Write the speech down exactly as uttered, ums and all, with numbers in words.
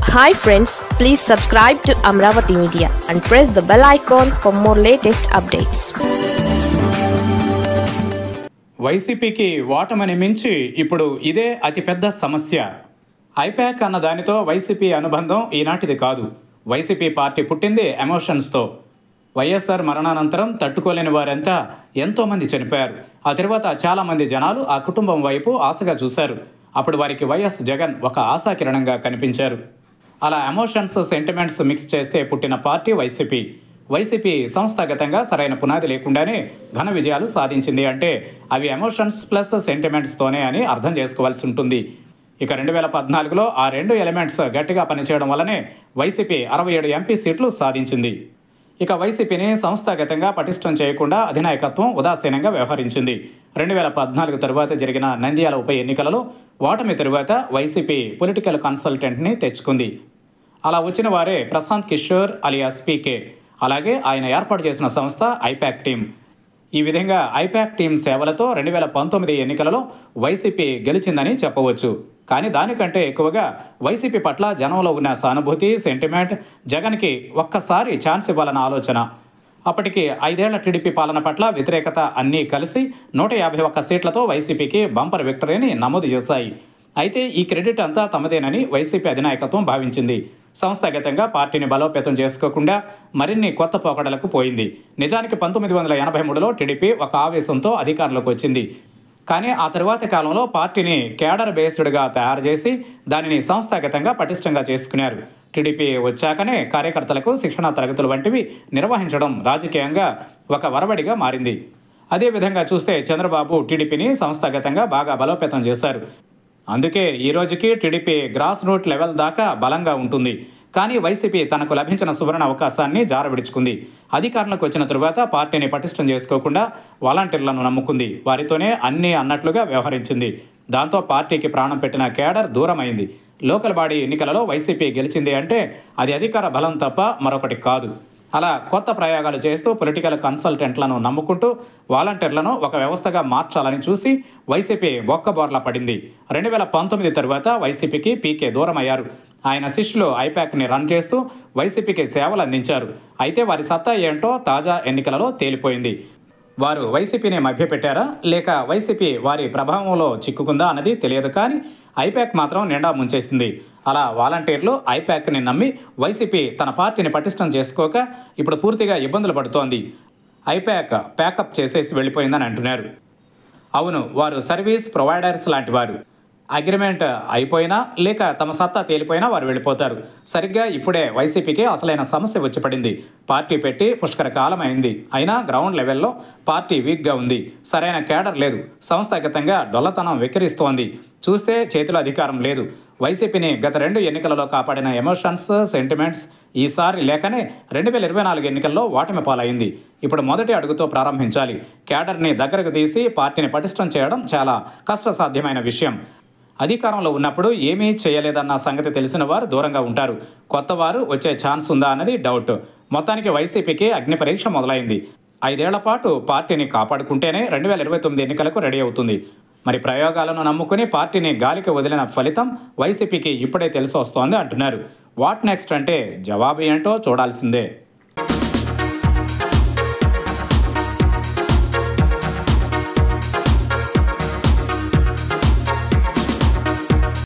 Hi friends, please subscribe to Amravati Media and press the bell icon for more latest updates. వైసీపీకి ఓటమిని మించి ఇప్పుడు ఇదే అతిపెద్ద సమస్య. ఐపాక్ అన్న దానితో వైసీపీ అనుబంధం ఈనాటిది కాదు. వైసీపీ పార్టీ పుట్టింది ఎమోషన్స్తో. వైఎస్ఆర్ మరణానంతరం తట్టుకోలేని వారంతా ఎంతోమంది చనిపోయారు. ఆ తర్వాత చాలామంది జనాలు ఆ కుటుంబం వైపు ఆశగా చూశారు. అప్పుడు వారికి వైఎస్ జగన్ ఒక ఆశాకిరణంగా కనిపించారు. అలా ఎమోషన్స్, సెంటిమెంట్స్ మిక్స్ చేస్తే పుట్టిన పార్టీ వైసీపీ. వైసీపీ సంస్థాగతంగా సరైన పునాది లేకుండానే ఘన విజయాలు సాధించింది అంటే అవి ఎమోషన్స్ ప్లస్ సెంటిమెంట్స్తోనే అని అర్థం చేసుకోవాల్సి ఉంటుంది. ఇక రెండు వేల పద్నాలుగులో ఆ రెండు ఎలిమెంట్స్ గట్టిగా పనిచేయడం వల్లనే వైసీపీ అరవై ఏడు ఎంపీ సీట్లు సాధించింది. ఇక వైసీపీని సంస్థాగతంగా పటిష్టం చేయకుండా అధినాయకత్వం ఉదాసీనంగా వ్యవహరించింది. రెండు వేల పద్నాలుగు తరువాత జరిగిన నంద్యాల ఉప ఎన్నికలలో ఓటమి తరువాత వైసీపీ పొలిటికల్ కన్సల్టెంట్ని తెచ్చుకుంది. అలా వచ్చిన వారే ప్రశాంత్ కిషోర్ అలియాస్ పీకే. అలాగే ఆయన ఏర్పాటు చేసిన సంస్థ ఐపాక్ టీం. ఈ విధంగా ఐపాక్ టీం సేవలతో రెండు వేల పంతొమ్మిది ఎన్నికలలో వైసీపీ గెలిచిందని చెప్పవచ్చు. కానీ దానికంటే ఎక్కువగా వైసీపీ పట్ల జనంలో ఉన్న సానుభూతి, సెంటిమెంట్, జగన్కి ఒక్కసారి ఛాన్స్ ఇవ్వాలన్న ఆలోచన. అప్పటికి ఐదేళ్ల టీడీపీ పాలన పట్ల వ్యతిరేకత అన్నీ కలిసి నూట యాభై ఒక్క సీట్లతో వైసీపీకి బంపర్ విక్టరీని నమోదు చేశాయి. అయితే ఈ క్రెడిట్ అంతా తమదేనని వైసీపీ అధినాయకత్వం భావించింది. సంస్థాగతంగా పార్టీని బలోపేతం చేసుకోకుండా మరిన్ని కొత్త పోకడలకు పోయింది. నిజానికి పంతొమ్మిది వందల ఎనభై మూడులో టీడీపీ ఒక ఆవేశంతో అధికారంలోకి వచ్చింది. కానీ ఆ తరువాత కాలంలో పార్టీని కేడర్ బేస్డ్గా తయారు చేసి దానిని సంస్థాగతంగా పటిష్టంగా చేసుకున్నారు. టీడీపీ వచ్చాకనే కార్యకర్తలకు శిక్షణా తరగతులు వంటివి నిర్వహించడం రాజకీయంగా ఒక వరవడిగా మారింది. అదేవిధంగా చూస్తే చంద్రబాబు టీడీపీని సంస్థాగతంగా బాగా బలోపేతం చేశారు. అందుకే ఈ రోజుకి టీడీపీ గ్రాస్ రూట్ లెవెల్ దాకా బలంగా ఉంటుంది. కానీ వైసీపీ తనకు లభించిన సువర్ణ అవకాశాన్ని జారవిడుచుకుంది. అధికారంలోకి వచ్చిన తరువాత పార్టీని పటిష్టం చేసుకోకుండా వాలంటీర్లను నమ్ముకుంది. వారితోనే అన్నీ అన్నట్లుగా వ్యవహరించింది. దాంతో పార్టీకి ప్రాణం పెట్టిన కేడర్ దూరమైంది. లోకల్ బాడీ ఎన్నికలలో వైసీపీ గెలిచింది అంటే అది అధికార బలం తప్ప మరొకటి కాదు. అలా కొత్త ప్రయోగాలు చేస్తూ పొలిటికల్ కన్సల్టెంట్లను నమ్ముకుంటూ వాలంటీర్లను ఒక వ్యవస్థగా మార్చాలని చూసి వైసీపీ బొక్కబోర్లా పడింది. రెండు వేల పంతొమ్మిది తరువాత వైసీపీకి పీకే దూరమయ్యారు. ఆయన శిష్యులు ఐపాక్ని రన్ చేస్తూ వైసీపీకి సేవలు అందించారు. అయితే వారి సత్తా ఏంటో తాజా ఎన్నికలలో తేలిపోయింది. వారు వైసీపీని మభ్యపెట్టారా లేక వైసీపీ వారి ప్రభావంలో చిక్కుకుందా అన్నది తెలియదు. కానీ ఐపాక్ మాత్రం నిండా ముంచేసింది. అలా వాలంటీర్లు ఐపాక్ని నమ్మి వైసీపీ తన పార్టీని పటిష్టం చేసుకోక ఇప్పుడు పూర్తిగా ఇబ్బందులు పడుతోంది. ఐపాక్ ప్యాకప్ చేసేసి వెళ్ళిపోయిందని అంటున్నారు. అవును, వారు సర్వీస్ ప్రొవైడర్స్ లాంటి వారు. అగ్రిమెంట్ అయిపోయినా లేక తమ సత్తా తేలిపోయినా వారు వెళ్ళిపోతారు. సరిగ్గా ఇప్పుడే వైసీపీకి అసలైన సమస్య వచ్చి పడింది. పార్టీ పెట్టి పుష్కర కాలం అయింది. అయినా గ్రౌండ్ లెవెల్లో పార్టీ వీక్గా ఉంది. సరైన కేడర్ లేదు. సంస్థాగతంగా డొల్లతనం వెక్కిరిస్తోంది. చూస్తే చేతిలో అధికారం లేదు. వైసీపీని గత రెండు ఎన్నికలలో కాపాడిన ఎమోషన్స్, సెంటిమెంట్స్ ఈసారి లేకనే రెండు వేల ఇరవై నాలుగు ఎన్నికల్లో ఓటమి పాలైంది. ఇప్పుడు మొదటి అడుగుతో ప్రారంభించాలి. కేడర్ని దగ్గరకు తీసి పార్టీని పటిష్టం చేయడం చాలా కష్టసాధ్యమైన విషయం. అధికారంలో ఉన్నప్పుడు ఏమీ చేయలేదన్న సంగతి తెలిసిన వారు దూరంగా ఉంటారు. కొత్త వారు వచ్చే ఛాన్స్ ఉందా అన్నది డౌట్. మొత్తానికి వైసీపీకి అగ్ని పరీక్ష మొదలైంది. ఐదేళ్ల పాటు పార్టీని కాపాడుకుంటేనే రెండు వేల ఇరవై తొమ్మిది ఎన్నికలకు రెడీ అవుతుంది. మరి ప్రయోగాలను నమ్ముకుని పార్టీని గాలికి వదిలిన ఫలితం వైసీపీకి ఇప్పుడే తెలిసి వస్తోంది అంటున్నారు. వాట్ నెక్స్ట్ అంటే జవాబు ఏంటో చూడాల్సిందే.